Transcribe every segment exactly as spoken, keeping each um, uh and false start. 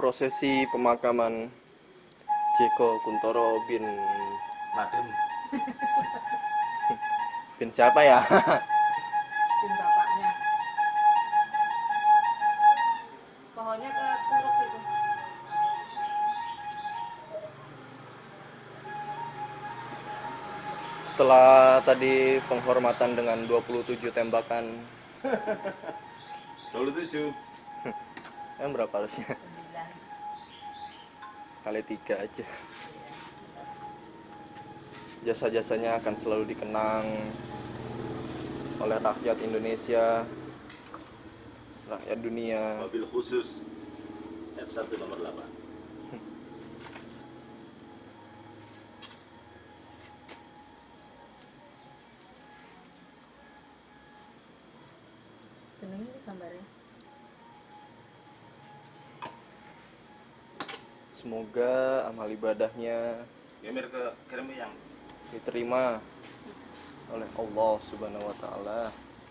prosesi pemakaman Jeko Kuntoro bin Madem. bin siapa ya? Bin bapaknya. Pohonnya ke Turuk itu. Setelah tadi penghormatan dengan dua puluh tujuh tembakan, dua puluh tujuh. yang berapa harusnya? Sembilan. Kali tiga aja. Jasa-jasanya akan selalu dikenang oleh rakyat Indonesia, rakyat dunia. Mobil khusus F satu nomor delapan. Seneng ini gambarnya. Semoga amal ibadahnya Gemir ke kirim yang diterima oleh Allah Subhanahu wa taala.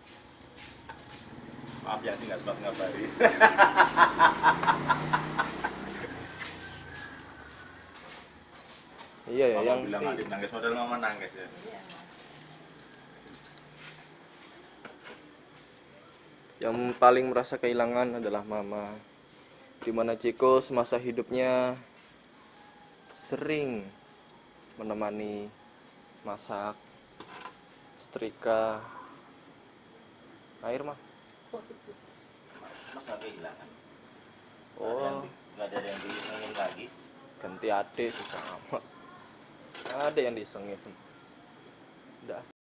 maaf yang tidak sempat ngabari. Iya ya, Mama yang bilang adik nangis, model mama nangis ya. Iya. yang paling merasa kehilangan adalah mama. Dimana Jeko semasa hidupnya sering menemani masak, setrika, air mah. Mas nggak kehilangan. Oh, Nggak ada yang disengin lagi. ganti adik juga amat. Ada yang disengit. Udah.